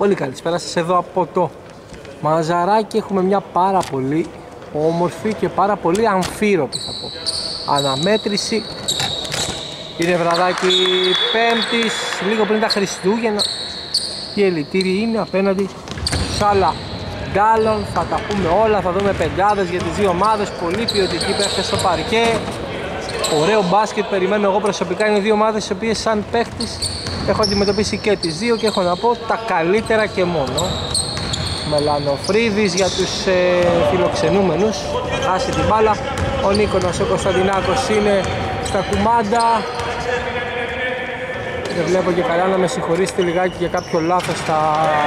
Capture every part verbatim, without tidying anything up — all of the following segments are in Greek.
Πολύ καλησπέρα σας εδώ από το Μαζαράκι. Έχουμε μια πάρα πολύ όμορφη και πάρα πολύ αμφίροπη, θα πω, αναμέτρηση. Είναι βραδάκι Πέμπτης, λίγο πριν τα Χριστούγεννα. Οι ελιτήριοι είναι απέναντι στους άλλα Ντάλλον. Θα τα πούμε όλα, θα δούμε πεντάδες για τις δύο ομάδες. Πολύ ποιοτική παίχτες στο παρκέ. Ωραίο μπάσκετ περιμένω εγώ προσωπικά. Είναι δύο ομάδες οι οποίες σαν παίχτης έχω αντιμετωπίσει και τις δύο και έχω να πω τα καλύτερα και μόνο. Μελανοφρίδης για τους ε, φιλοξενούμενους, θα χάσει την μπάλα. Ο Νίκονας, ο Κωνσταντινάκος είναι στα κουμάντα. Δεν βλέπω και καλά, να με συγχωρήσετε λιγάκι για κάποιο λάθος στα,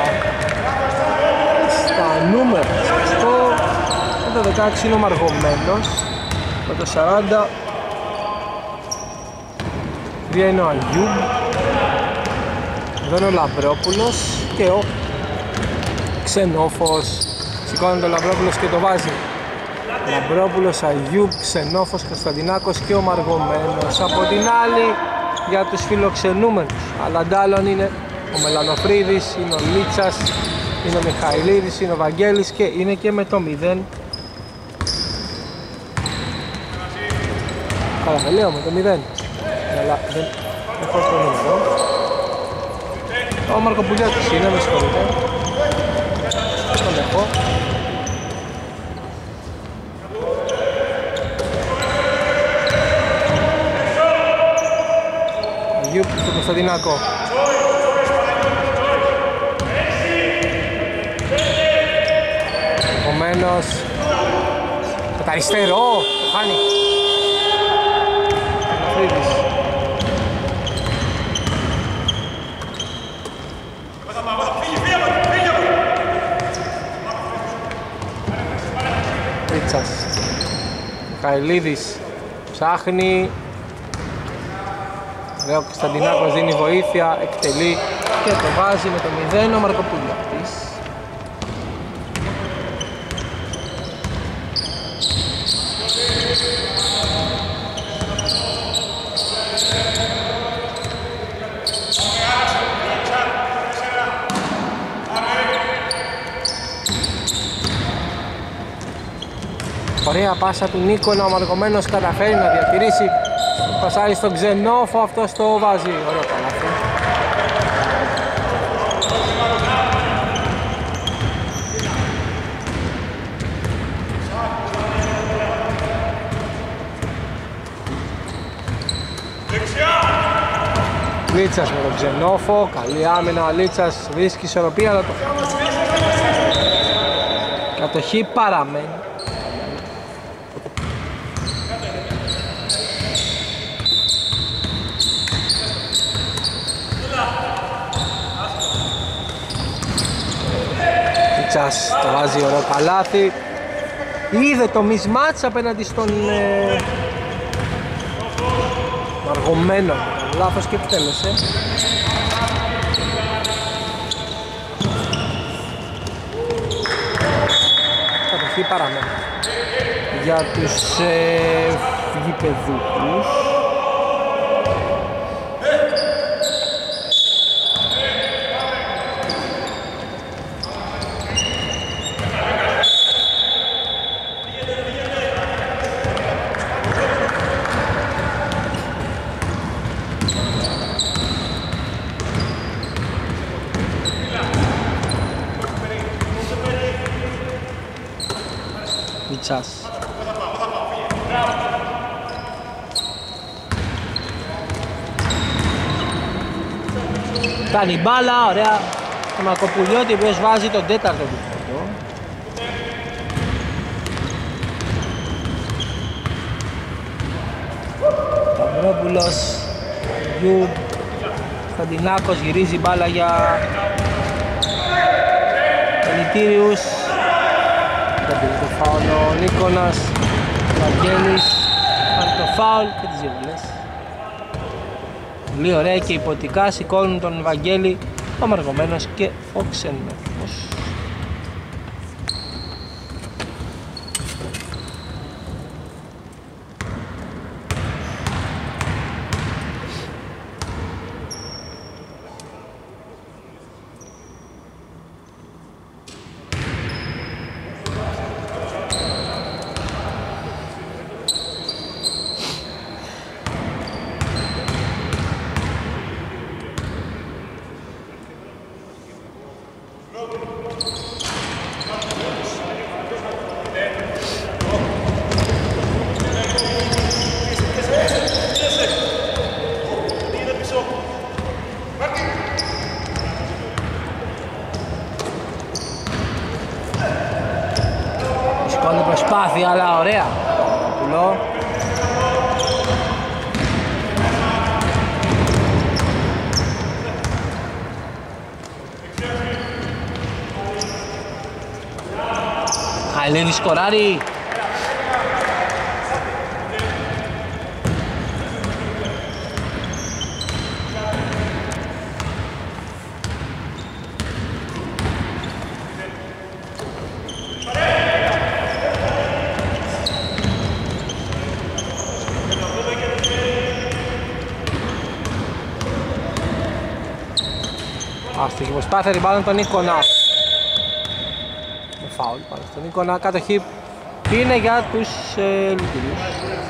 στα νούμερα. Στο το δεκαέξι είναι ο Μαργωμένος με το σαράντα. Τρία είναι ο Αγιούμπ. Εδώ είναι ο Λαμπρόπουλος και ο Ξενόφος. Σηκώνει το Λαμπρόπουλος και το βάζει. Λαμπρόπουλος, Αγιούμπ, Ξενόφος, Κωνσταντινάκος και ο Μαργωμένος. Από την άλλη για τους φιλοξενούμενους αλλά Ντάλλον είναι ο Μελανοφρίδης, είναι ο Λίτσας, είναι ο Μιχαηλίδης, είναι ο Βαγγέλης και είναι και με το μηδέν. Καλά, δεν λέω με το μηδέν, αλλά δεν έχω το νούμερο. Ο Μαρκοπουλιώτης είναι, με συγχωρείτε. Τον έχω. Αγιούμπ στο Κωνσταντινάκο. Επομένως με τα αριστερό, το χάνει. Φρύδης. Ρίτσας. Μιχαηλίδης ψάχνει. Ο Κωνσταντινάκος δίνει βοήθεια, εκτελεί και το βάζει με το μηδέν ο Μαρκοπουλιώτης. Ωραία πάσα του Νίκονα, ο Μαργωμένος καταφέρει να διατηρήσει. Πασάρει στον Ξενόφο, αυτός το βάζει. Ωραίο καλάθι. Λίτσας με τον Ξενόφο, καλή άμυνα, ο Λίτσας βρίσκει ισορροπία, αλλά το κατοχή παραμένει. Λίτσας το βάζει ωραίο καλάθι. Είδε το μισμάτς απέναντι στον ε, Μαργωμένο. Λάθος και εκτέλεσε. Κατοχή παραμένει για τους ε, γηπεδούχους. Λιτσάς. Κάνει μπάλα, ωραία. Ο Μακοπουλιώτη, ο οποίος βάζει τον τέταρτο του φωτό. Παυρόπουλος, Γιούμπ, Κωνσταντινάκος γυρίζει μπάλα για Ελιτήριους. Δεν πήρε το φάουλ ο Νίκονας, ο Βαγγέλης, πάρει το φάουλ και τις δύο βουλές. Πολύ ωραία και υποτικά σηκώνουν τον Βαγγέλη, ο Μαργωμένος και ο Ξενόφος. Μιχαηλίδης σκοράρει. Άστοχη προσπάθεια, ριμπάουντ τον Νίκονα. Με φάουλ πάνω στον Νίκονα, κατοχή είναι για τους ε, Λουκουλούς.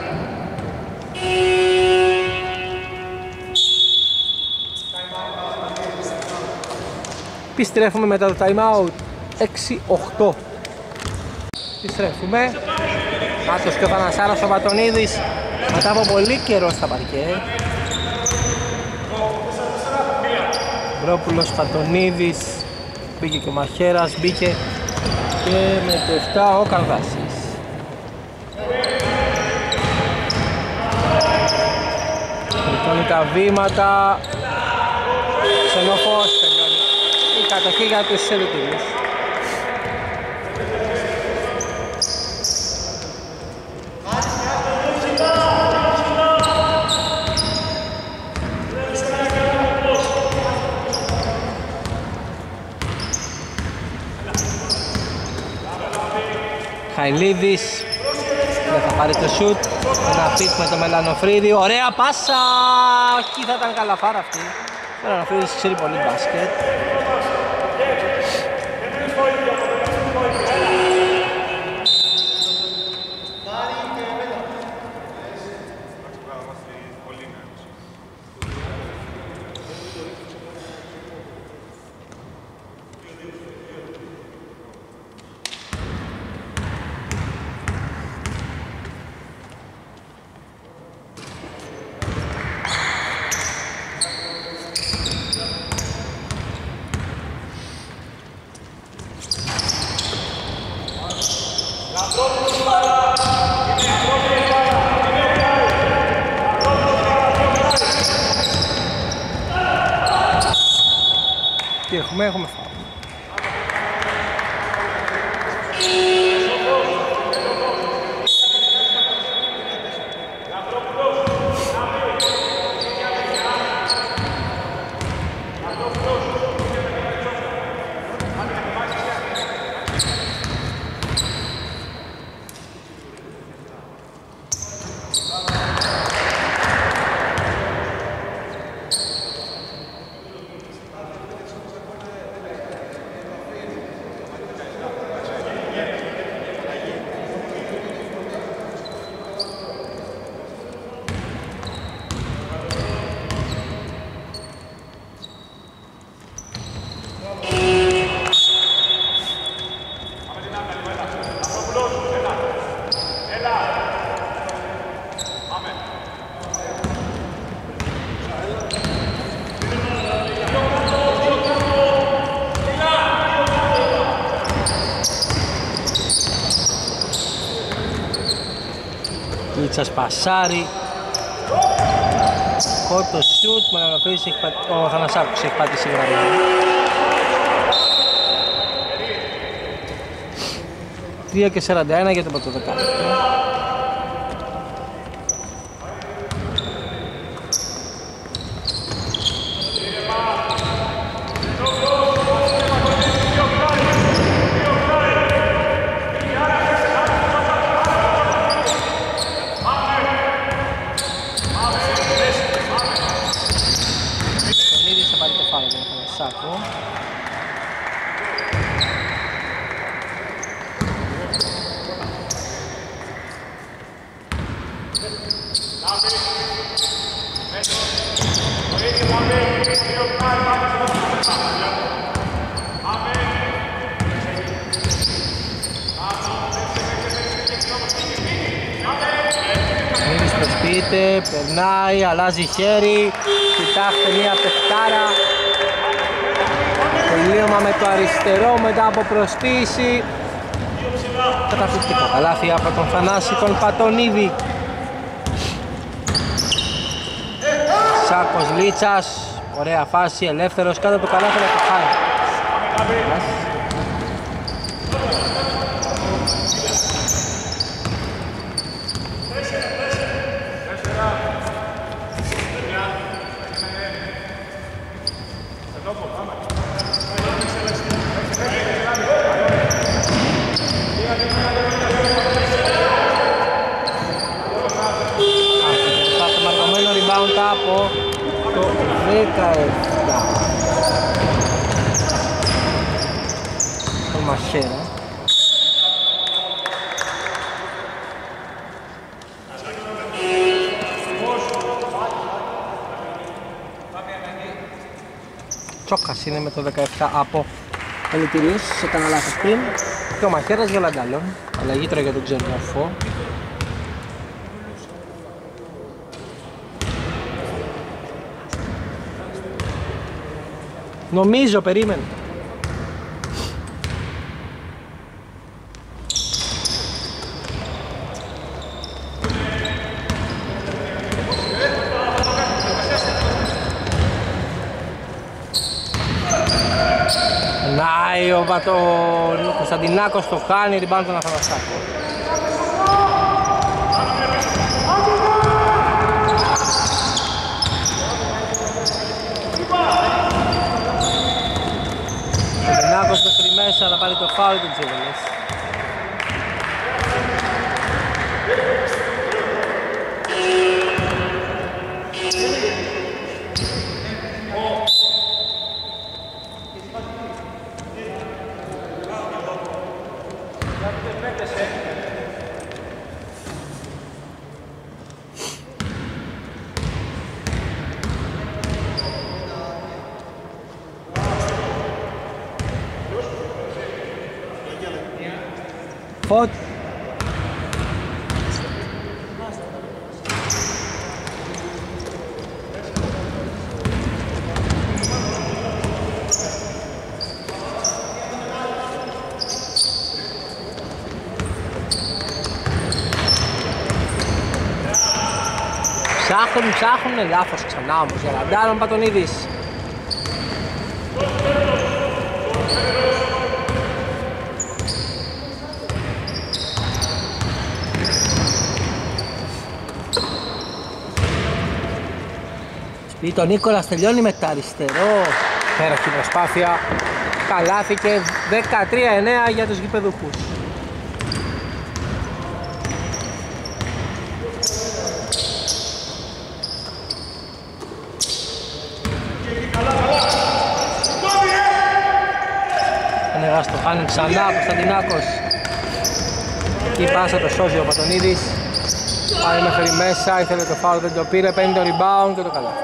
Επιστρέφουμε μετά το time out, έξι οκτώ. Επιστρέφουμε. Μάτος και ο Θανασάρας ο Πατονίδης μετά από πολύ καιρό στα παρκέ. Βρόπουλος, Πατονίδης, μπήκε και ο Μαχαίρας, μπήκε και με το επτά ο Καλδάσης. Τελειώνει τα βήματα, ξενοφός τελειώνει η κατοχή για τους Ελουτήλους. Χαϊλίδης δεν θα πάρει το σουτ. Ένα πιτ με το Μελανοφρίδη. Ωραία πάσα. Όχι, θα ήταν καλαφάρα αυτή. Ο Μελανοφρίδης ξέρει πολύ μπάσκετ. Τι έχουμε, έχουμε φάουλ. Λίτσας πασάρι. Κότο σουτ, Μελανοφρίδης έχει πατήσει, ο Θανασάκος έχει πατήσει γραμμή. τρία και σαράντα ένα για το πρώτο δεκάλεπτο. Περνάει, αλλάζει χέρι, κοιτάξτε μια παιχτάρα. Τελείωμα με το αριστερό μετά από προσποίηση. Καταπληκτικό καλάθι από τον Θανάση τον Πατονίδη. Σάκος Λίτσας, ωραία φάση, ελεύθερος κάτω από το καλάθι να το χάρει. από το δεκαεπτά. Το Μαχαίρα. Τσόκας είναι με το δεκαεπτά από Ελιτηρίου, σε κανένα λάθος πριν. Και ο Μαχαίρας για Λανταλόν. Αλλαγή τώρα για τον Ξενοφό. Νομίζω, περίμενε. Νάι, ο Πατών Κωνσταντινάκος το χάνει, rebound τον Αθανασάκο. Κωνσταντινάκος μέχρι μέσα, θα πάρει το φάουλ του Τζεβελές. Φωτ. Ψάχνουν, ψάχνουν, λάθος ξανά όμως για Ραντάρον Πατονίδης. Σπίτο Νίκολας τελειώνει με τα αριστερό. Πέραχη προσπάθεια. Καλάθι και δεκατρία εννέα για τους γηπεδούχους. Ενεργάς το χάνει ξανά ο Κωνσταντινάκος. Εκεί πάσα το σώζει ο Πατονίδης. Πάει μέχρι μέσα, ήθελε το φάουλ, δεν το πήρε, παίρνει το rebound και το καλάθι.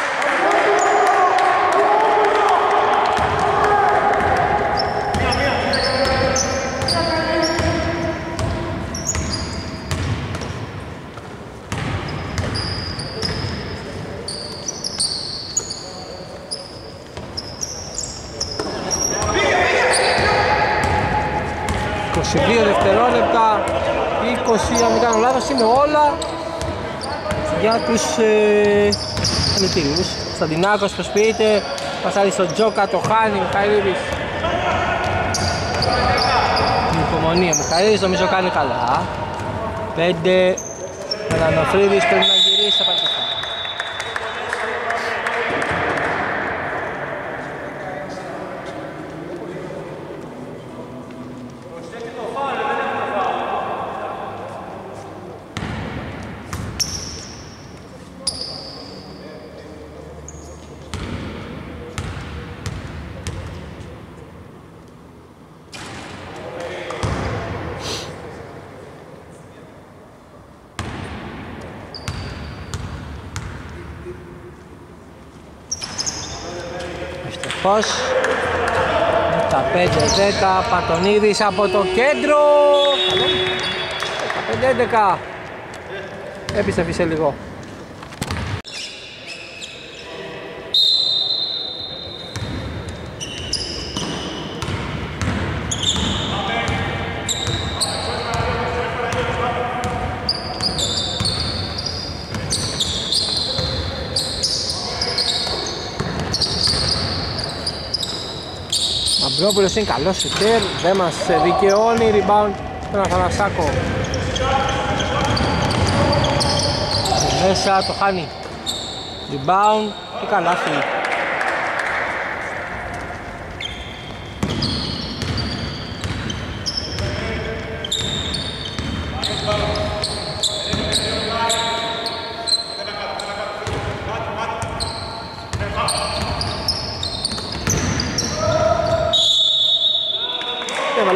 είκοσι δύο δευτερόλεπτα, είκοσι αν δεν κάνω λάθος, είναι όλα για τους Ελιτήριους. Ε, Κωνσταντινάκος προσποιείται, πασάρει στον Τζόκα, το χάνει, Μιχαηλίδης. Την υπομονή, ο Μιχαηλίδης νομίζω κάνει καλά. Πέντε, Μελανοφρίδης πρέπει να γυρίσει, θα πάρει το φάουλ. Ευτυχώς δεκαπέντε δέκα, Πατονίδης από το κέντρο. δεκαπέντε έντεκα. Επιστρέφει λίγο. Αμπρόπουλος είναι καλός σουτέρ, δεν μας δικαιώνει, rebound τον Αθανασάκο. Μέσα το χάνει, rebound και καλάθι.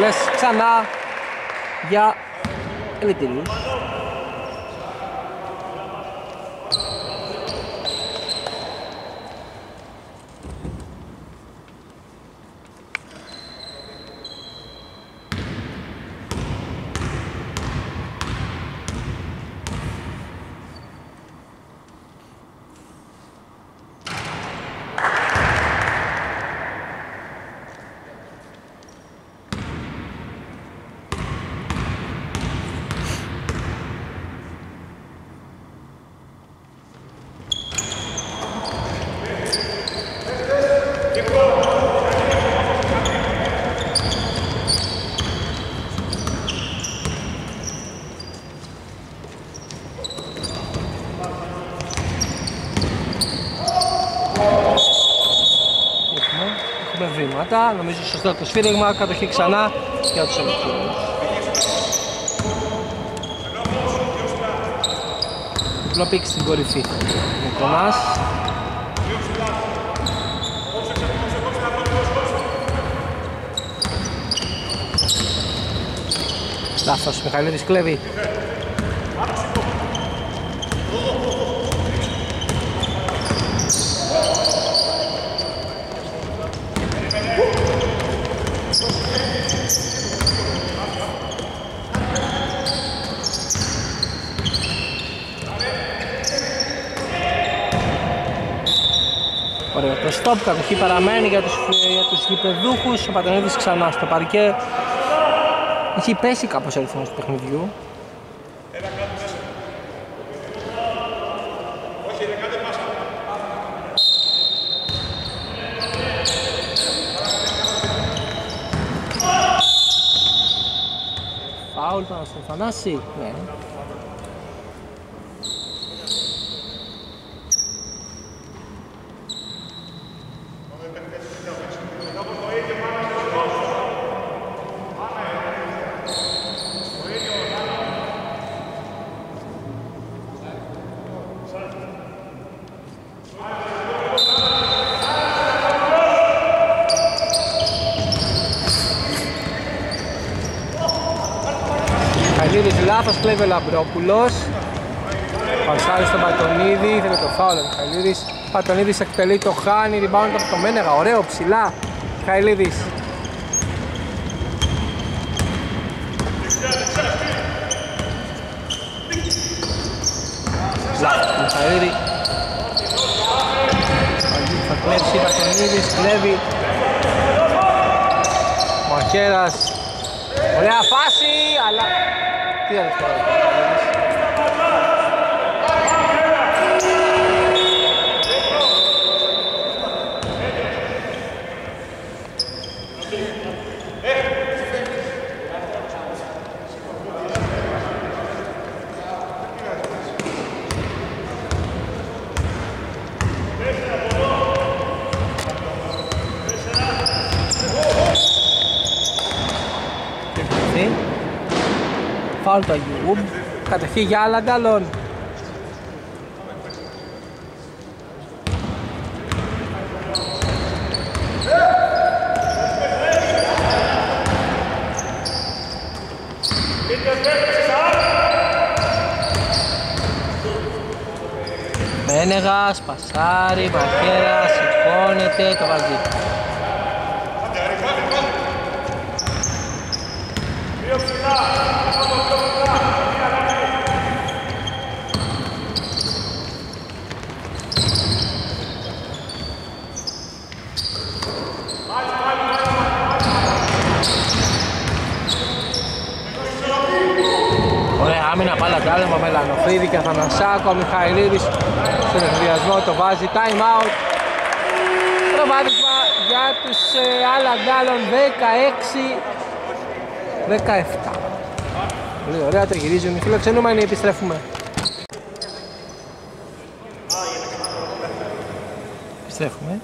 βολές ξανά για Ελιτήριους. Νομίζω σωστό το σφύριγμα, κατοχή ξανά για τους Ελευθερούς. Λοπίξ στην κορυφή. Νικολάς. Λάθος, Μιχαηλίδης κλέβει. Ωραίο το stop, κατοχή παραμένει για τους, για τους γηπεδούχους. Ο Πατρονίδης ξανά στο παρκέ. Έχει πέσει κάπως ο ρυθμός του παιχνιδιού. Φάουλ πάνω στον Θανάση, ναι. Λάθος, κλέβει ο Λαμπρόπουλος. Πασάρει στον Πατονίδη, θέλει το φάουλ ο Μιχαηλίδης. Πατονίδης εκτελεί, το χάνει, rebound από το Μένεγα, ωραίο ψηλά. Μιχαηλίδης. Λάθος, Μιχαηλίδη. Θα κλέψει, Πατονίδης, κλέβει. Μαχαίρας. Ωραία φάση, αλλά... Τι άλλο τώρα. Φάουλ το Αγιούμπ, κατοχή για άλλα γκάλων. Μένεγας, πασάρι, Μαχαίρας, σηκώνεται, το βάζει. Άμυνα πάλα κάλεμα με Λανοφρίδη και Αθανασάκο. Ο Μιχαηλίδης στον εκβιασμό το βάζει. Time out. Προβάδισμα για τους ε, άλλα γκάλων. Δεκαέξι δεκαεπτά. Πολύ ωραία, το γυρίζουν οι φιλοξενούμενοι. Επιστρέφουμε. Επιστρέφουμε.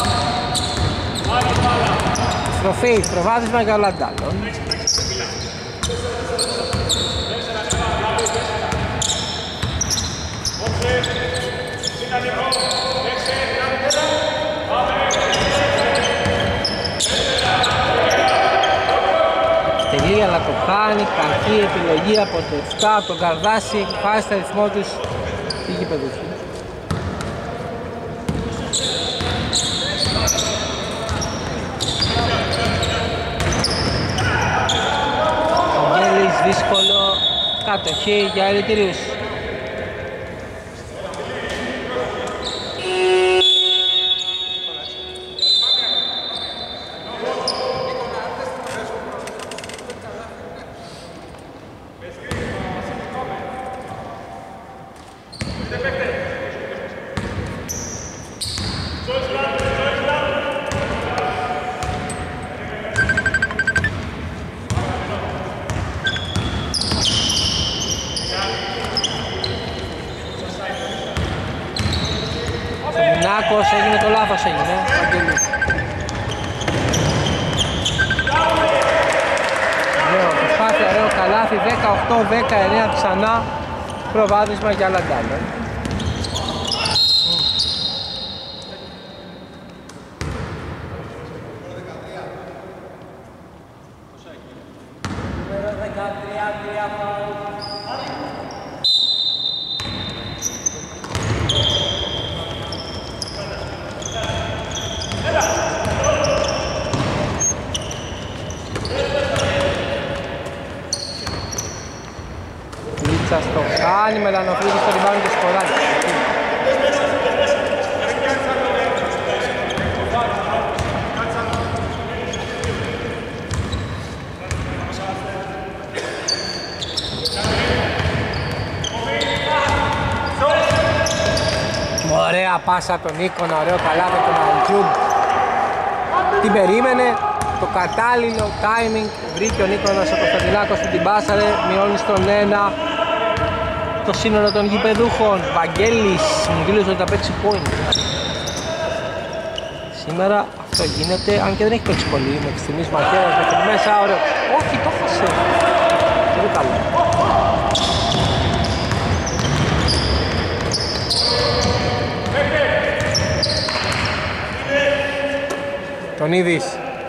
Στροφή, προβάδισμα για όλα γκάλων. Τελεί, αλλά το κάνει, κακή επιλογή από το επτά, τον Καρδάση, έχει χάσει το ρυθμό τους οι γηπεδούχοι. Ο Γέλης, δύσκολο, κατοχή για Ερητήριους. Νάκος, έγινε το λάθος, έγινε. Ωραίο, προσπάθεια, ωραίο καλάθι, δεκαοκτώ δεκαεννέα ξανά, προβάδισμα για Λαντάλο. Στο κάνει με Λανοφρίδη στο rebound και σκοράζει. Ωραία πάσα τον Νίκονα, ωραίο καλάθι τον Αλτζούμπ. Την περίμενε, το κατάλληλο timing, βρήκε ο Νίκονας, ο Κωνσταντινάκος που την πάσαρε, μειώνει στον ένα. Το σύνολο των γηπεδούχων. Βαγγέλης μου δήλωσε ότι θα παίξει point. Σήμερα αυτό γίνεται, αν και δεν έχει παίξει πολύ. Μέχρι στιγμής μαχαίρας μέχρι μέσα, ωραίο. Όχι, το χάσε. Πολύ καλό. Τον είδεις.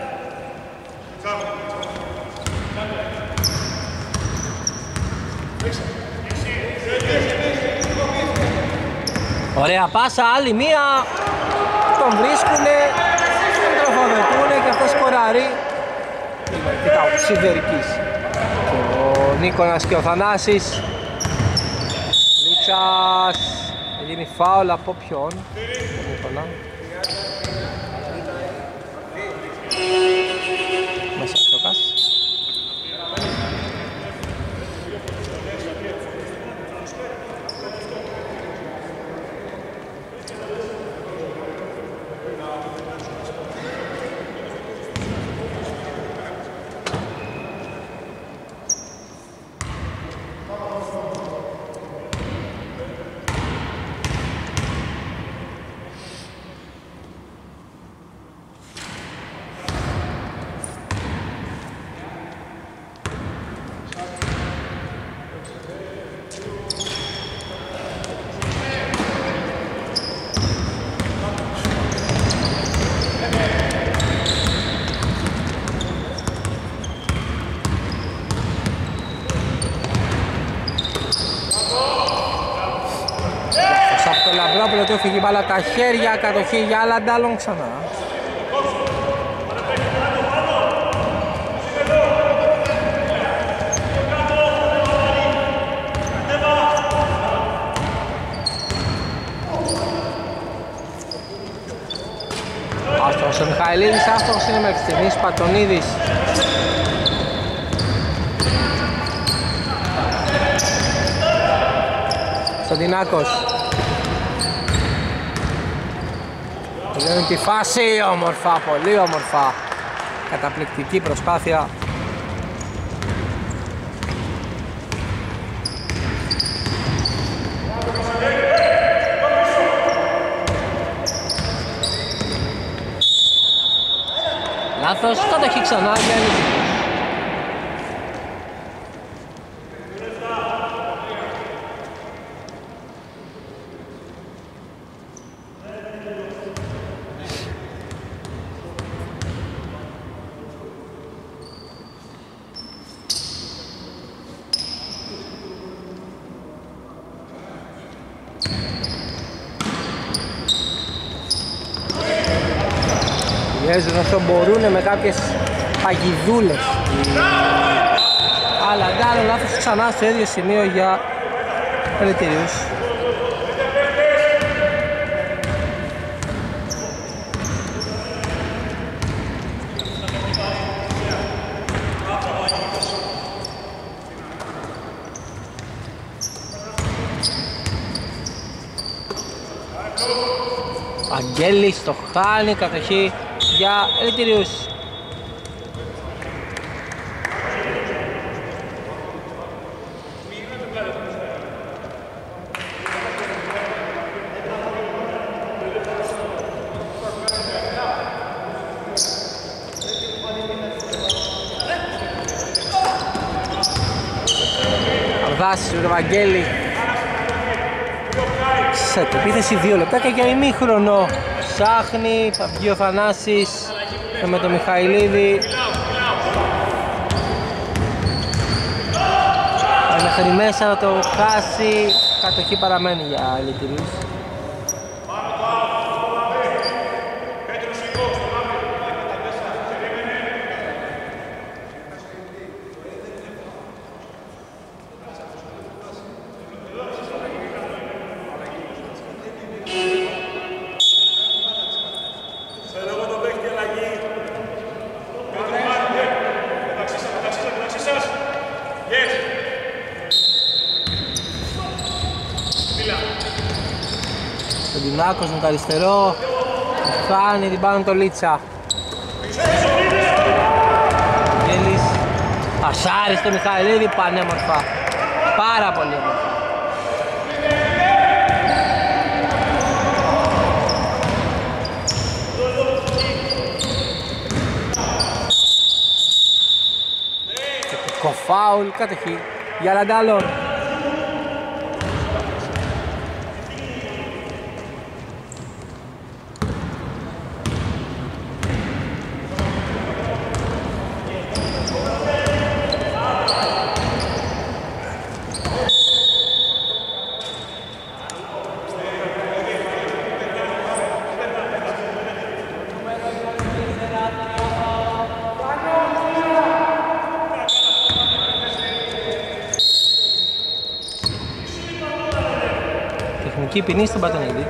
Ωραία πάσα, άλλη μία, τον βρίσκουνε, τον τροφοδοτούνε και αυτό σκοράρει. Κοιτάω, Σιδερικής. Ο Νίκονας και ο Θανάσης. Λίτσας, γίνει φάουλ από ποιον, τον Νίκονα. Μέσα Τσόκας. Του έφυγε μπάλα τα χέρια, κατοχή για Λαντάλον ξανά. Άστος ο Μιχαηλίδης, άστος είναι μέχρι στιγμής, Πατονίδης. Κωνσταντινάκος. Τελειώνει τη φάση, όμορφα, πολύ όμορφα. Καταπληκτική προσπάθεια. Λάθος, κατοχή ξανά για Ερητήριους. πιέζουν όσο μπορούν με κάποιες παγιδούλες. Αλλά Γκάλο λάθος ξανά στο ίδιο σημείο για Ελευθερίους. Αγγέλης το χάνει, κατοχή για Ελευθερίους. Αρδάσης του Ευαγγέλη σε επίθεση δύο λεπτάκια για ημίχρονο. Ψάχνει, θα βγει ο Θανάσης με τον Μιχαηλίδη. Μέχρι μέσα να το χάσει, κατοχή παραμένει για Ελευθερίους. Κοντινάκος με το αριστερό, χάνει την πάνω το Λίτσα. Γέλης, ασάρι στο Μιχαηλίδη, πανέμορφα, πάρα πολύ όμορφα. Θετικό φάουλ, κατοχή για Λαντάλον. Τεχνική ποινή στον Πατενίδη.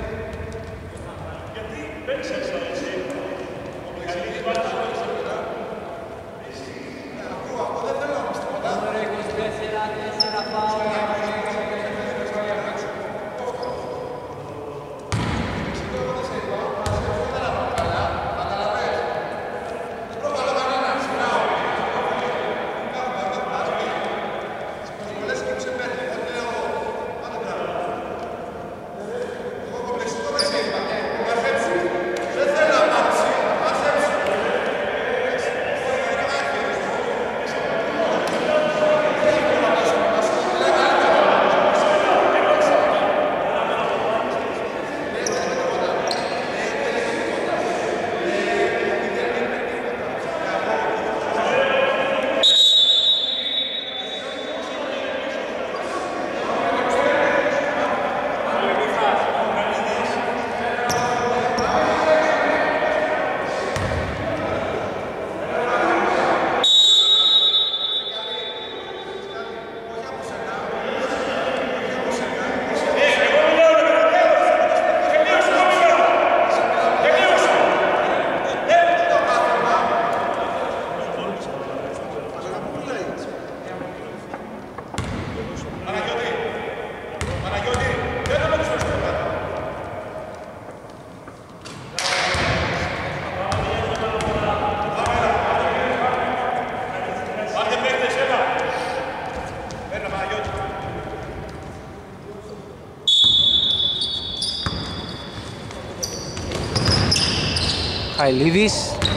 Μιχαηλίδης.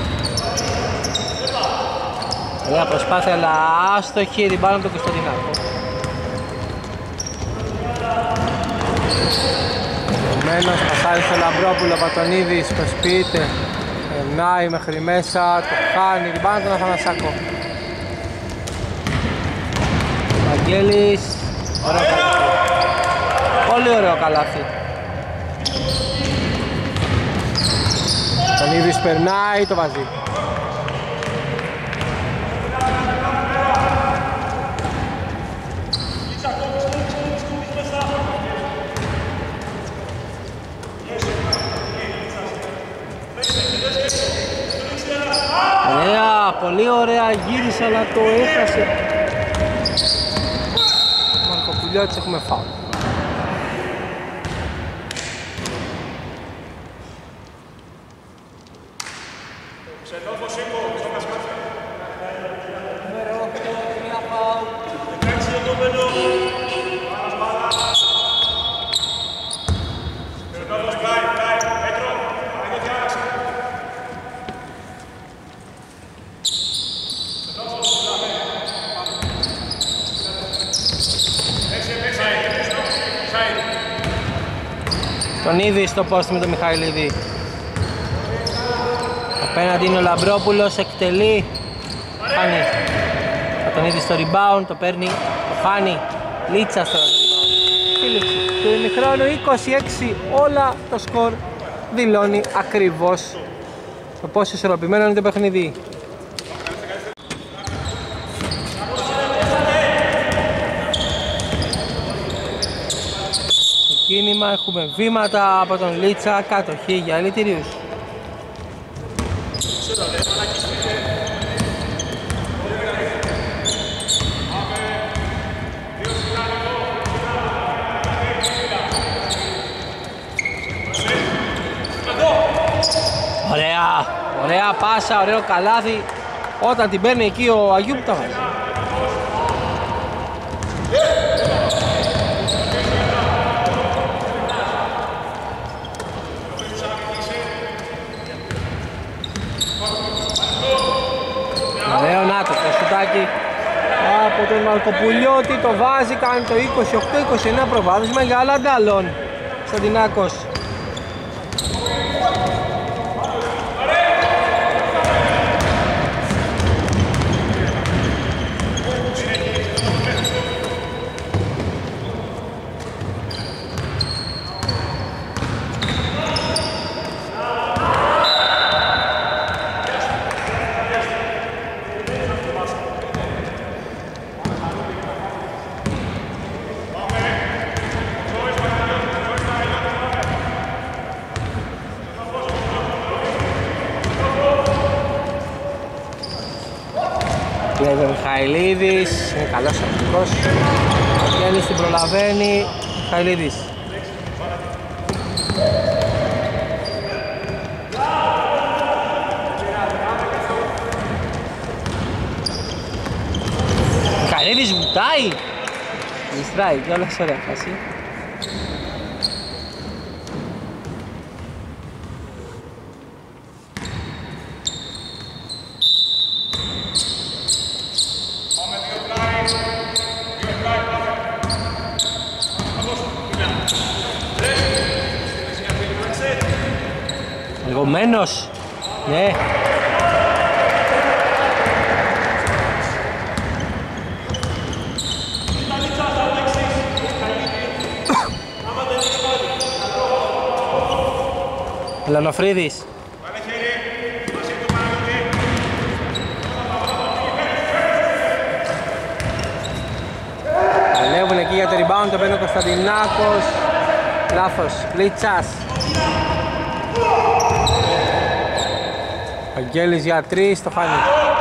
Ωραία προσπάθεια αλλά άστοχη, την πάνω από τον Κωνσταντινάκο. Επομένως πασάρει στο Λαμπρόπουλο, Πατονίδης, προσποιείται. Περνάει μέχρι μέσα, το χάνει, την πάνω τον Αθανασάκο. Βαγγέλης, ωραίο καλάθι. Πολύ ωραίο καλάθι. Τον Ήδης περνάει, το βάζει. Ωραία, πολύ ωραία, γύρισε αλλά το έχασε. Μαρκοπουλιώτης, έχουμε φάουλ. Τον είδη στο post με τον Μιχαηλίδη. Απέναντι είναι ο Λαμπρόπουλος, εκτελεί. Χάνει. Θα τον είδη στο rebound, το παίρνει, το χάνει. Λίτσα στο rebound. Φίλιπς, του ημιχρόνου είκοσι έξι, όλα το σκορ δηλώνει ακριβώς το πόσο ισορροπημένο είναι το παιχνίδι. Κίνημα, έχουμε βήματα από τον Λίτσα, κατοχή για Ελιτηρίους. Ωραία, ωραία πάσα, ωραίο καλάθι. Όταν την παίρνει εκεί ο Αγιούπ τα βάζει. Ωραίο, να το, το σουτάκι από τον Μαρκοπουλιώτη, το βάζει, κάνει το είκοσι οκτώ είκοσι εννέα προβάδισμα για Λανταλών. Σαντινάκος. Κλέβει ο Μιχαηλίδης, είναι καλός αρχικός. Ο Γιάννης την προλαβαίνει, Μιχαηλίδης. Μιχαηλίδης βουτάει. Γιστράει κιόλας, ωραία φάση. Λεγωμένος, ναι. Λανοφρίδης. Παλεύουν εκεί για το rebound, το παίρνει ο Κωνσταντινάκος. Λάθος, Λίτσας. Αγγέλης για τρεις, το χάνει.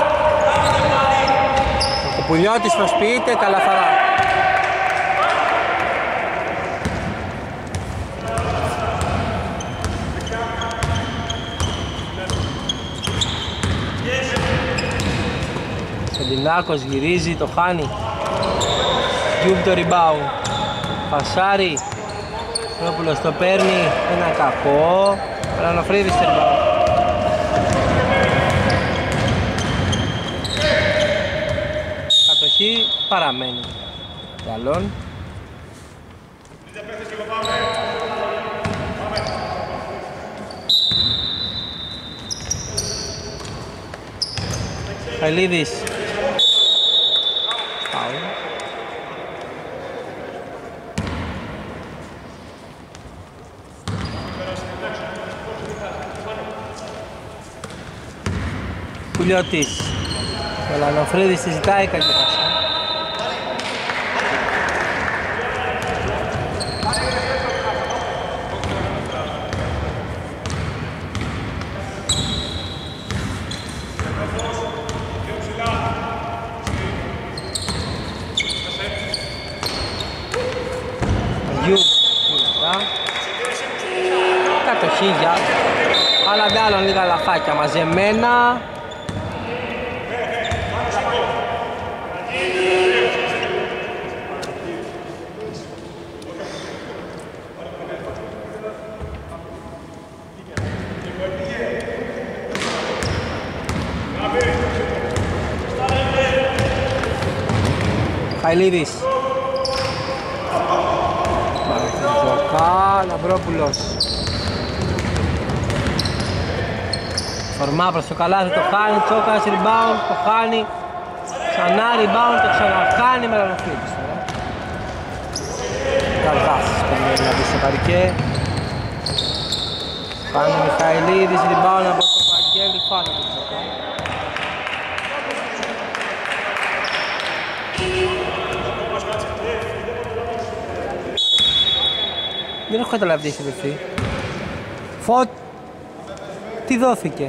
Ο Πουλιώτης προσποιείται, καλαφαρά. Σαντινάκος γυρίζει, το χάνει. Γιούμπ το rebound. Φασάρι. Ρόπουλος το παίρνει, ένα κακό. Ρανοφρίδης το rebound. Κατοχή παραμένει. Καλόν. Χαλίδης. Φάουλ. Πουλιώτης. Ο Λανοφρίδης τη ζητάει κακή πάσα. Κατοχή, αλλά με άλλον λίγα λαφάκια μαζεμένα. Χαηλίδης. Μαρτζοκά, Λαμπρόπουλος. Φορμά προς το καλάθι, το χάνει, Τσόκας, rebound, το χάνει. Ξανά rebound, το ξαναχάνει με Λανοφρίδης τώρα. Καρδάς, περιμένει να μπει στο παρκέ. Κάνει ο Μιχαηλίδης, rebound από το Βαγγέλη, φάνα του Τσόκα. Δεν έχω καταλάβει τι έχει δοθεί. Φωτ... Τι δόθηκε.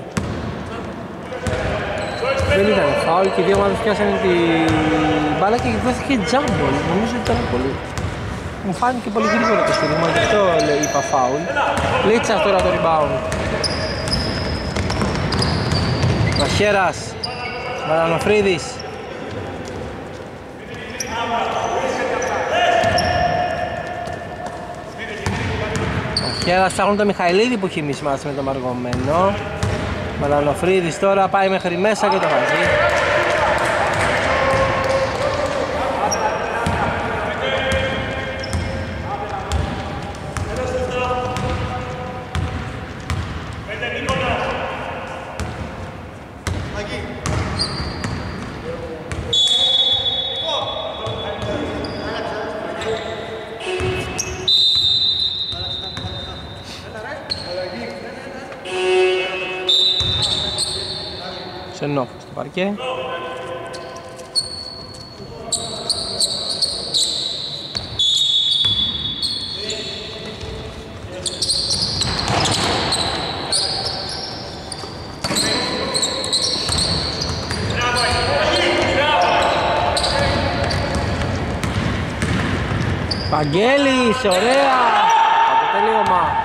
Δεν ήταν φάουλ και οι δύο ομάδες πιάσανε την μπάλα και δόθηκε τζάμπολ. Νομίζω ότι ήταν πολύ. Μου φάνηκε πολύ γρήγορα το στήριγμα, γι' αυτό είπα φάουλ. Λίτσας τώρα το rebound. Μαχέρας. Μαρανοφρίδης. Μαχέρας ψάχνουν το Μιχαηλίδη που έχει μισμάσει με το μαργωμένο. Μαλανοφρίδης τώρα πάει μέχρι μέσα και το βάζει. Σενόφ στο παρκέ. Βαγγέλης, ωραία! Από το τελείωμα.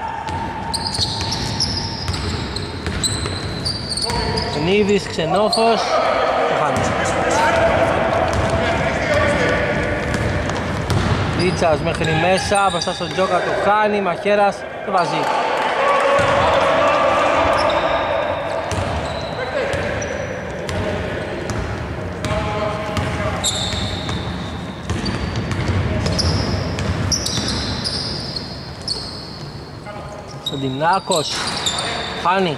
Νίδης, Ξενόφος, το χάνει. Λίτσας μέχρι μέσα, μπροστά στον Τζόκα το χάνει, Μαχέρας το βάζει. Σοντινάκος, χάνει.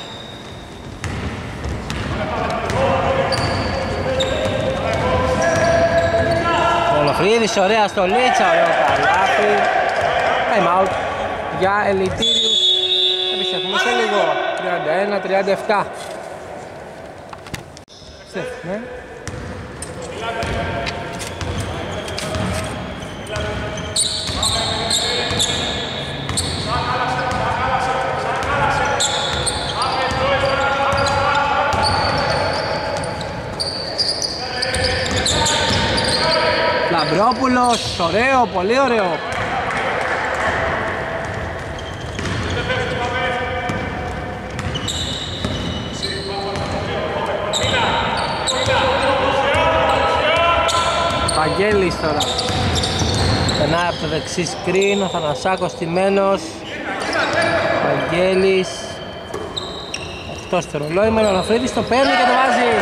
Φρύδης, ωραία στο Λίτσα, ωραίο καλάθι. Time out για Ελιτήριους. Επιστρέφουμε σε λίγο. τριάντα ένα τριάντα επτά. Επιστρέφουμε. Λαμπρόπουλος, ωραίο, πολύ ωραίο. Βαγγέλης τώρα. Περνάει από το δεξί σκριν, ο Θανασάκος τιμένος. Βαγγέλης. Αυτό στο ρολόι, με ο Φρύδης το παίρνει και το βάζει.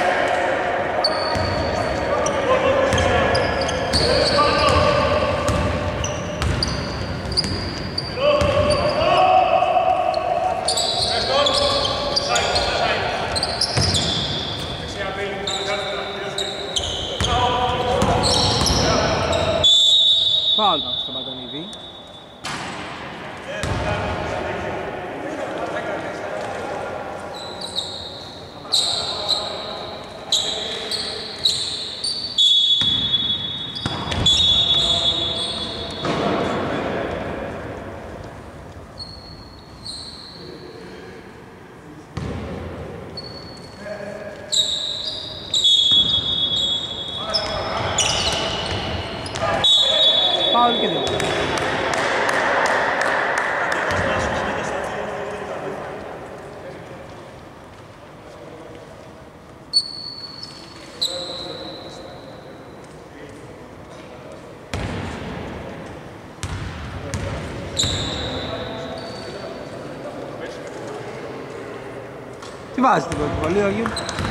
Φάουλ στον Παντονίδη. φάουλ και δύο. Τι βάζει την πρώτη βολή ο Αγίου?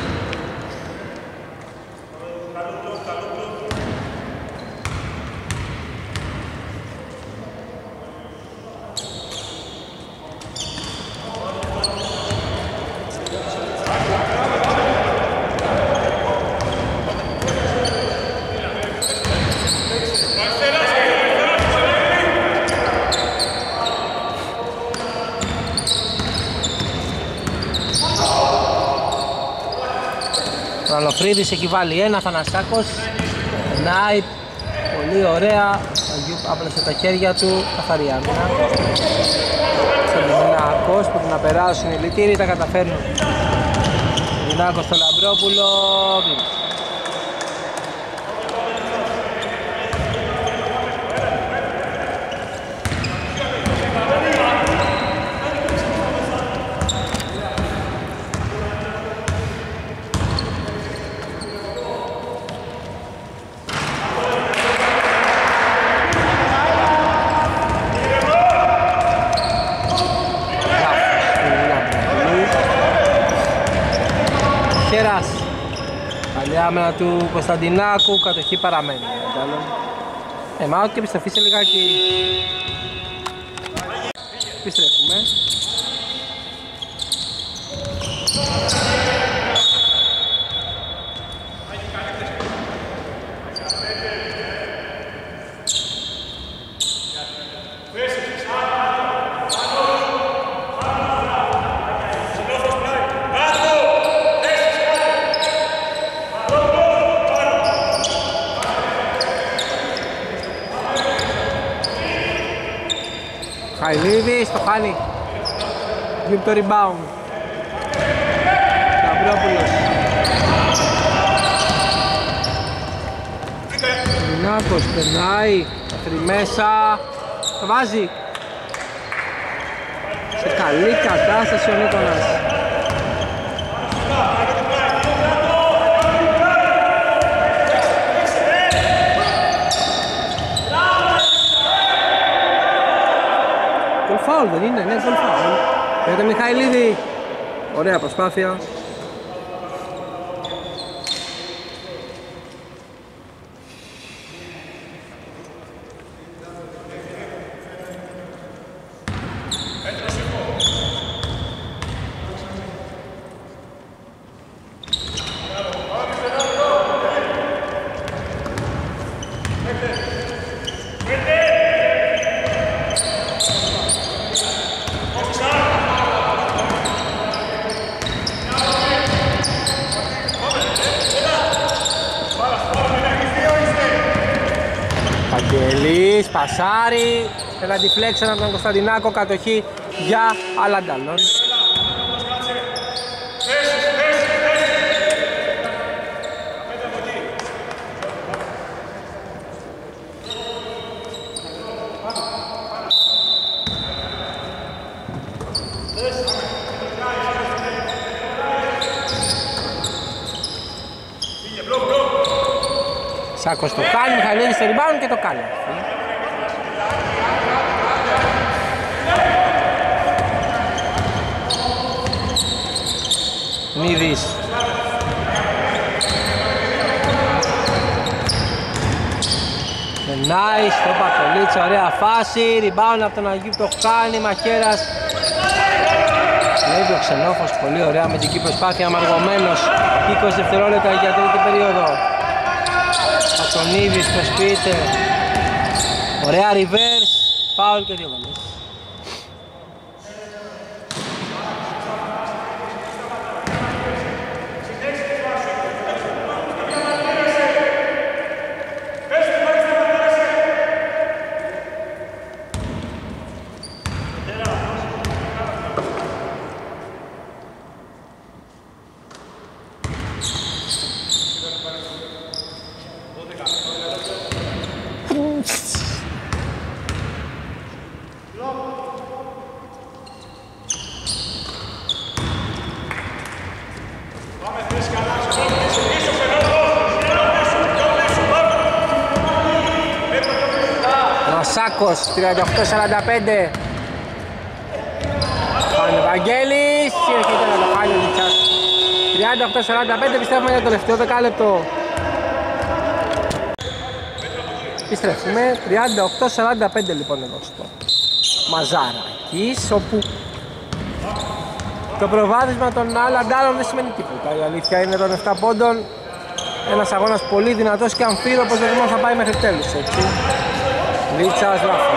Ο Αλοφρίδης εκεί βάλει ένα, Θανασάκος περνάει πολύ ωραία, ο Αγίου άπλασε τα χέρια του, καθαρή άμυνα. Σαντινάκος που να περάσουν οι λυτήροι, τα καταφέρνουν. Σαντινάκος στο Λαμπρόπουλο, καλή άμυνα του Κωνσταντινάκου, κατοχή παραμένει. Ε, μάλλον και επιστροφή σε λιγάκι. Επιστρέφουμε. Χαϊλίδης το χάνει. Βγει το rebound. Λαμπρόπουλος. Μινάκος περνάει. Καθρι μέσα. Το βάζει. Σε καλή κατάσταση ο Νίκονας. Φάουλ δεν είναι, ναι, γκολ φάουλ. Για τον Μιχαηλίδη. Ωραία προσπάθεια. Παγγελής, πασάρι, ένα deflection από τον Κωνσταντινάκο, κατοχή για Αλανταλόν. Σάκος το κάνει, Μιχαηλίδης στο rebound και το κάνει. Μίδης. Περνάει στο Πακολίτσα, ωραία φάση, rebound από τον Αγίου, το κάνει, Μαχαίρας. Λέει ο Ξενόφος, πολύ ωραία με την προσπάθεια, αμαργωμένος, είκοσι δευτερόλεπτα για τρίτη περίοδο. Πατσονίδης προσποιείται, ωραία reverse, foul και δύο βολές. Θανασάκος, τριάντα οκτώ σαράντα πέντε. Πανευαγγέλης, έρχεται να το χάνει ο Λίτσας. τριάντα οκτώ σαράντα πέντε, πιστεύουμε για το τελευταίο δεκάλεπτο. Επιστρέφουμε, τριάντα οκτώ σαράντα πέντε λοιπόν εδώ στο Μαζάρακης, όπου το προβάδισμα των άλλων δεν σημαίνει τίποτα. Η αλήθεια είναι των επτά πόντων. Ένας αγώνας πολύ δυνατός και αμφίροπος, δεν μόνο θα πάει μέχρι τέλους, έτσι. Λίτσας, Ράφος.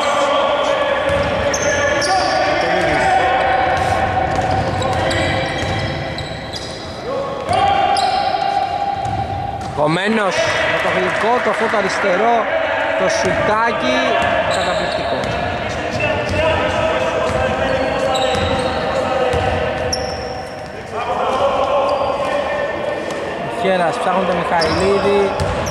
Κομμένος με το γλυκό, το φώτο αριστερό, το σουτάκι, καταπληκτικό. Χέρας ψάχνουν τον Μιχαηλίδη.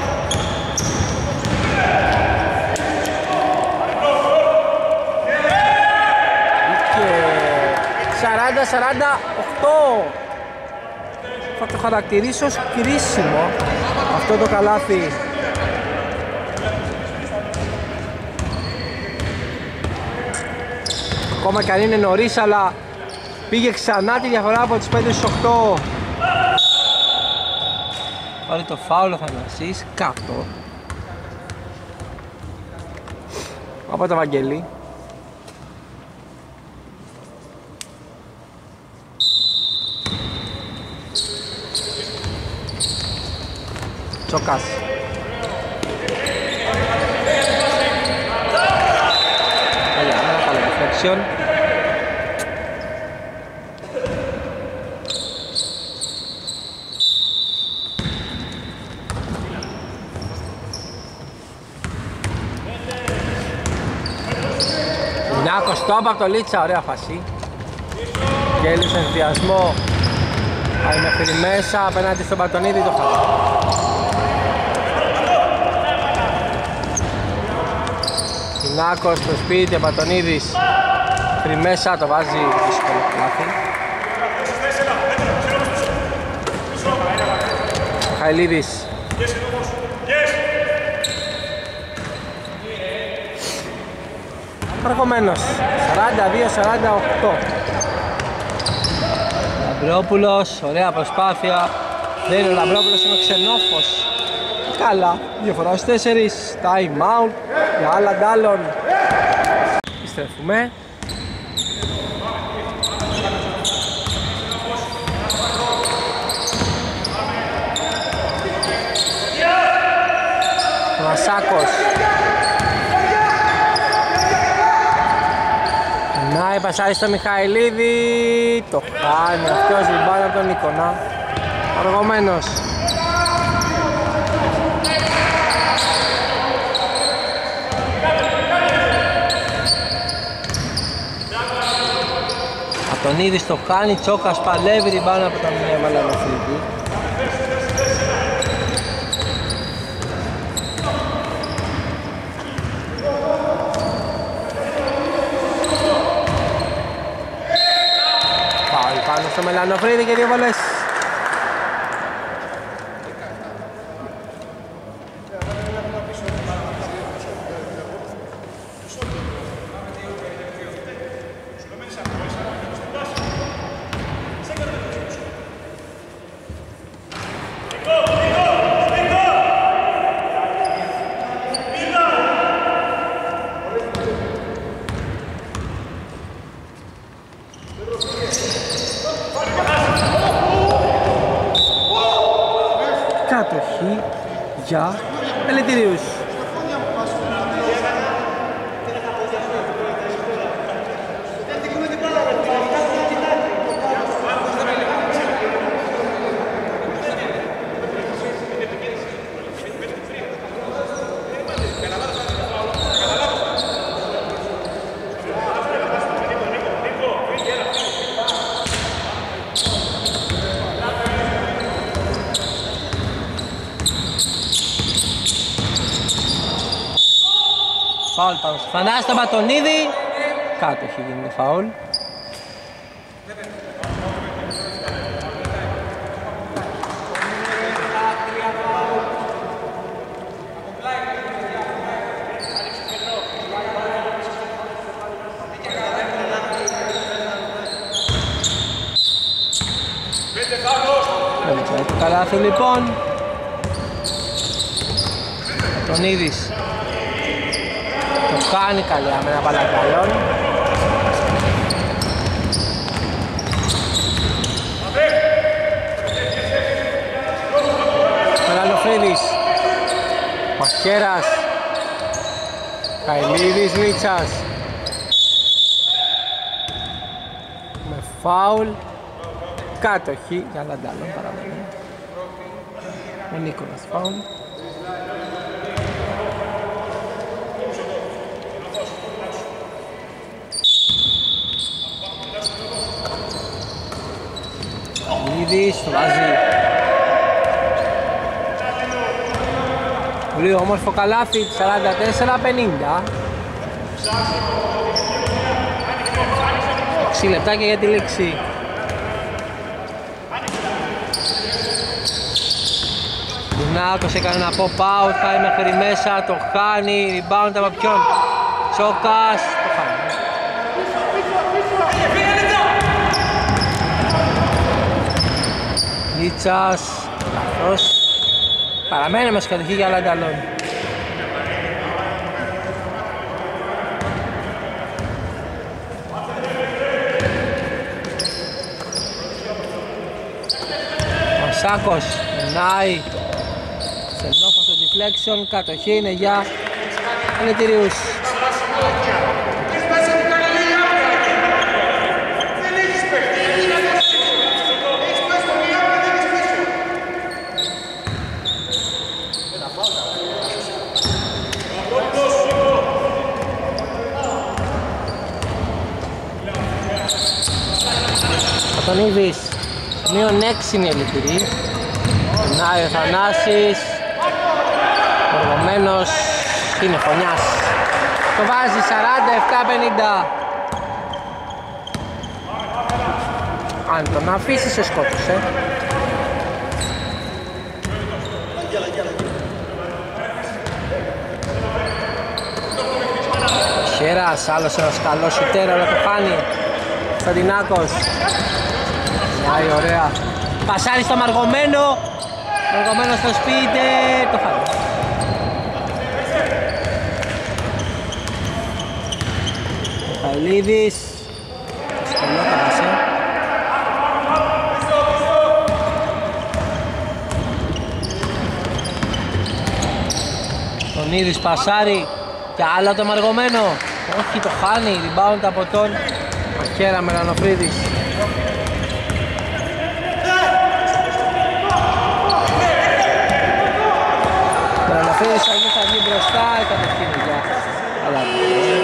Και σαράντα σαράντα οκτώ. Θα το χαρακτηρίσω ως κρίσιμο αυτό το καλάθι. Ακόμα και αν είναι νωρίς, αλλά πήγε ξανά τη διαφορά από τις πέντε στις οκτώ. Πάρει το φάουλ ο Θανασής κάτω από το Βαγγέλη. Τσοκάς. Καλιά, καλό deflection. Νάκος στόπ από το Λίτσα, ωραία φασί. Γέλης ενθουσιασμό. Πάει μέχρι μέσα, απέναντι στον Πατονίδη το χάσει. Νάκος στο σπίτι, ο Πατονίδης μέχρι μέσα, το βάζει δύσκολο πλάθη. Χαηλίδης. Παρακομμένος, σαράντα δύο σαράντα οκτώ. Λαμπρόπουλος, ωραία προσπάθεια. Δεν είναι ο Λαμπρόπουλος, είναι ο Ξενόφος. Καλά, διαφορά στους τέσσερις. Time out για άλλα ντάλλον. Επιστρέφουμε. Μασάκος. Να πασάρει στο Μιχαηλίδη, το χάνει αυτός, λιμπάνα από τον Νίκονα. Αργωμένος. Ατονίδης το κάνει, Τσόκας παλεύει, λιμπάνα από τον Μιχαηλίδη. Στο Μελανοφρίδη και δύο βολές. Κατοχή για Ελευθερίους. Φάουλ πάνω στο Θανάση, στον Πατονίδη. Κάτω έχει γίνει φάουλ. Το καλάθι λοιπόν. Τον Ήδης. Το κάνει καλή άμενα Παλακαλών. Καλαλοφρίδης. Μαχαίρας. Καηλίδης Λίτσας. Με φάουλ. Κάτοχη για Λαντάλον παραμένει. Ο Νίκολας φάουλ. Καηλίδης το βάζει. Πολύ όμορφο καλάθι, σαράντα τέσσερα πενήντα. έξι λεπτάκια για τη λήξη. Ντουνάκος έκανε ένα pop-out, πάει μέχρι μέσα, το χάνει, rebound από ποιον? Τσόκας, το χάνει. Λίτσας, λάθος. Παραμένει μας κατοχή για Λανταλόν. Ο Σάκος περνάει σε νόφαστο deflection, κατοχή είναι για Ελευθερίους. Τον Ήβης, μείον έξι είναι η Ελευθερή. Περνάει ο Θανάσης. Οργωμένος, είναι φωνιάς. Το βάζει σαράντα επτά πενήντα. Αν τον αφήσει σε σκότωσε. Χέρας, άλλος ένας καλός σουτέρ, αλλά το χάνει. Σταντινάκος. Πάει ωραία. Πασάρι στο Μαργωμένο. Μαργωμένο στο σπίτι. Το χάνει. Χαηλίδης. Σχολείο καβασέ. Τον Ήδης πασάρι. Και άλλο το Μαργωμένο. Όχι, το χάνει. Rebound από τον Μαχαίρα Μελανοφρίδης. Μελανοφρίδης θα βγει, θα βγει μπροστά. Η κατοχή είναι για Αλάνη.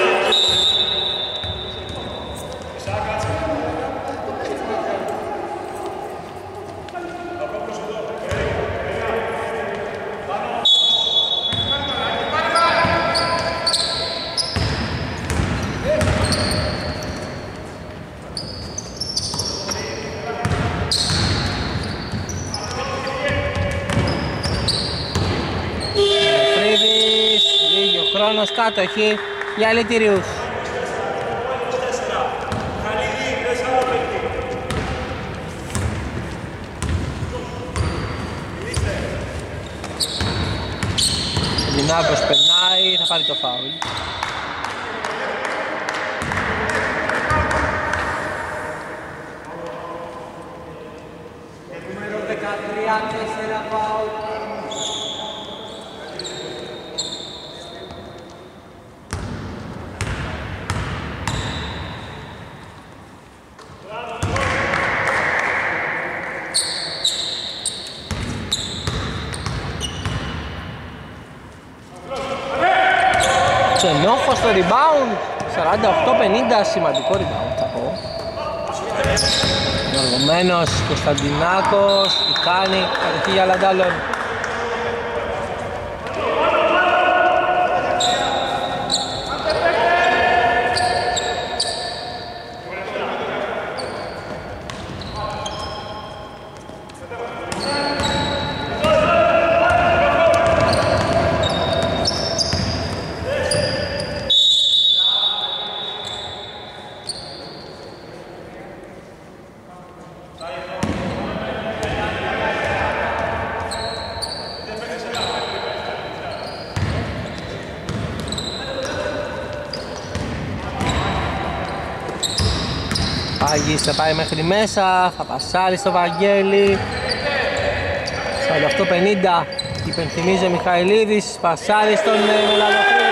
Κάτοχη για Ελευθερίους. Λινάκος περνάει, θα πάρει το φάουλ. Νούμερο δεκατρία, τέσσερα φάουλ. Ξενόχος στο rebound, σαράντα οκτώ πενήντα, σημαντικό rebound θα πω. Οργωμένος, Κωνσταντινάκος, τι κάνει, κατοχή για Λαντάλον. Παγής θα πάει μέχρι μέσα, θα πασάρει στο Βαγγέλη. σαράντα οκτώ πενήντα, υπενθυμίζει ο Μιχαηλίδης, πασάρει στον Μελαδοφρύδη.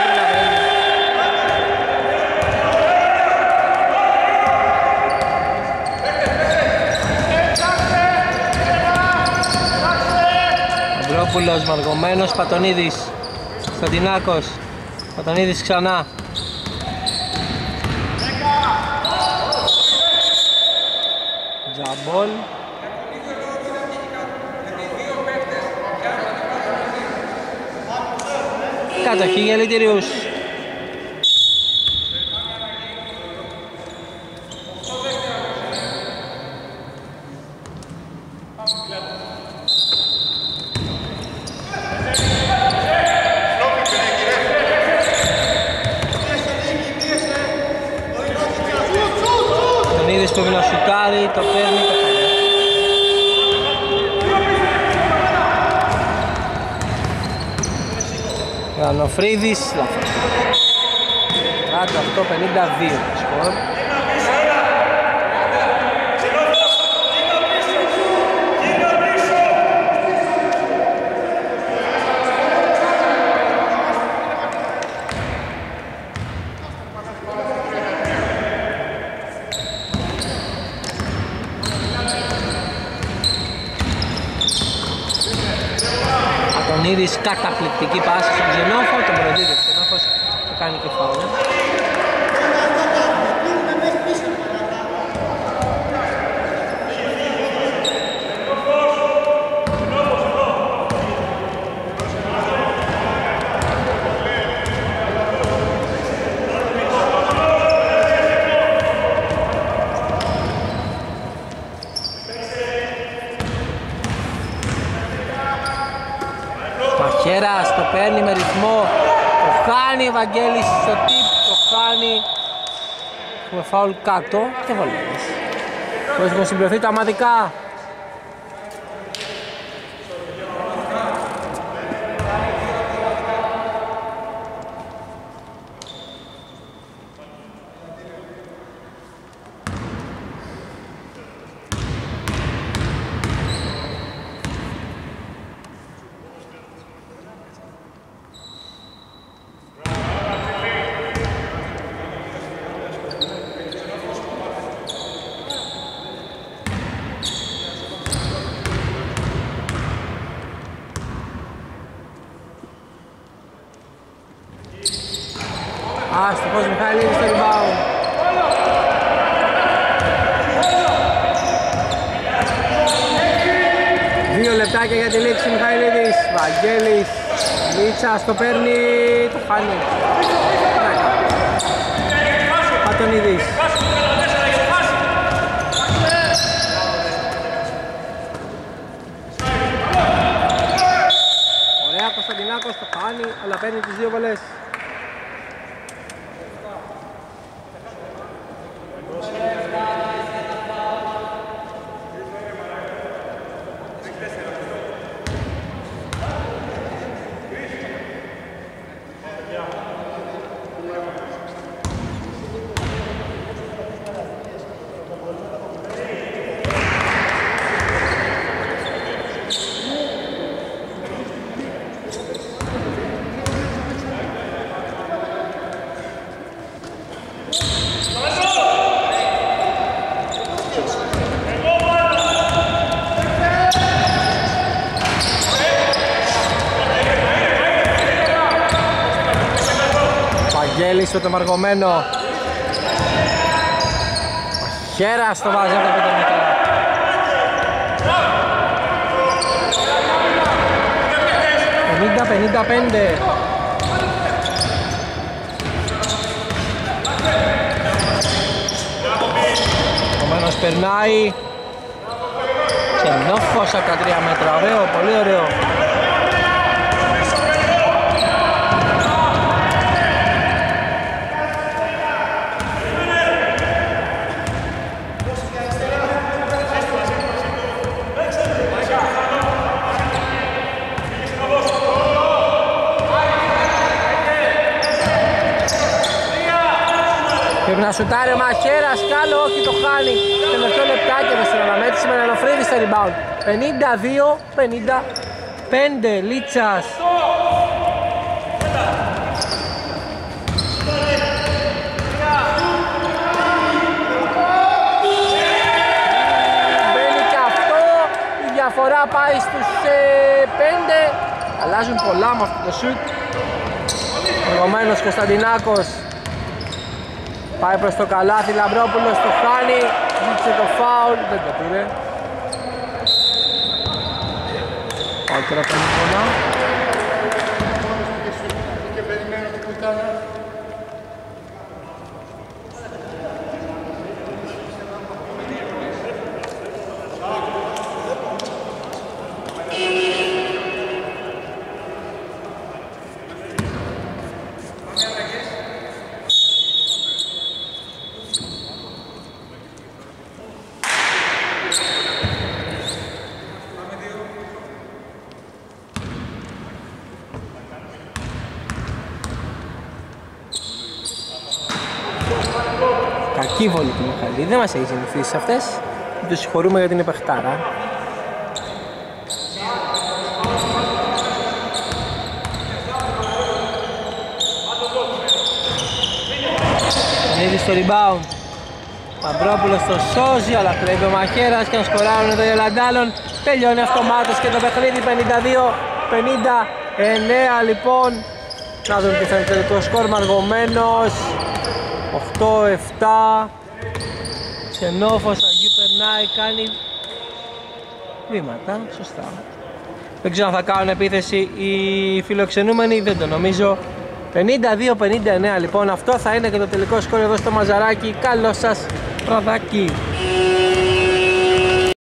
Αμπρόπουλος, μαργωμένος, Πατονίδης, Σταντινάκος, Πατονίδης ξανά. Τζαμπόλ. Κατοχή για Λυτηριούς. Πρέπει να σουτάρει, το παίρνει, το κάνει. Γρανοφρίδης, λάθος. σαράντα οκτώ πενήντα δύο σκορ. Καταπληκτική πάση στον Ξενόφο, τον προδίδει ο Ξενόφος, το κάνει και φάουλ. Χέρας το παίρνει με ρυθμό, το χάνει ο Βαγγέλης στο τύπ, το χάνει. Έχουμε φάουλ κάτω και βολεύεις. Πώς συμπληρωθεί τα αμαδικά. Άστοχος Μιχαηλίδης στο rebound. Δύο λεπτάκια για τη λήξη Μιχαηλίδης. Βαγγέλης, Λίτσας το παίρνει, το χάνει. Πατονίδης. Ωραία, Κωνσταντινάκος το χάνει, αλλά παίρνει τις δύο βολές. Βαγγέλης το μαργωμένο. Χέρας το βάζει από τα πέντε μέτρα. πενήντα πενήντα πέντε. Επομένως περνάει. Ξενόφος από τα τρία μέτρα. Ωραίο, πολύ ωραίο. Πρέπει να Θα σουτάρει ο Μαχαίρας, καλό, όχι, το χάνει. Τελευταίο λεπτάκι εδώ στην αναμέτρηση με Νελοφρίδη στο rebound. πενήντα δύο πενήντα πέντε Λίτσας. Μπαίνει και αυτό, η διαφορά πάει στους πέντε. Αλλάζουν πολλά με αυτό το σουτ. Προηγουμένως Κωνσταντινάκος πάει προς το καλάθι, Λαμπρόπουλος το χάνει, ζήτησε το φάουλ, δεν το πήρε. Πάω τώρα το μήχωνα. Κακή βολή του Μιχαλή, δεν μας έχει συνηθίσει σε αυτές. Το συγχωρούμε για την επεχτάρα. Ήδη στο rebound. Παμπρόπουλος το σώζει, αλλά κλέβει ο Μαχαίρας και αν σκοράρουν εδώ οι Ελλαντάλλων. Τελειώνει αυτομάτως και το παιχνίδι, πενήντα δύο πενήντα εννέα λοιπόν. Να δούμε τι θα είναι το σκορ μαργωμένος. οκτώ επτά. Ξενόφος Αγίου περνάει, κάνει βήματα, σωστά. Δεν ξέρω αν θα κάνουν επίθεση οι φιλοξενούμενοι, δεν το νομίζω. πενήντα δύο πενήντα εννέα λοιπόν, αυτό θα είναι και το τελικό σκορ εδώ στο Μαζαράκι. Καλό σας βραδάκι.